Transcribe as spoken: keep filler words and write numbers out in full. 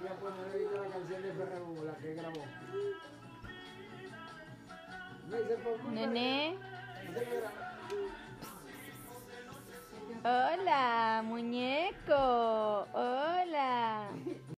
Ya pues no he visto la canción de Ferrero, la que grabó. Me dice, por culpa de- Nene. Dice que grabó. Hola, muñeco.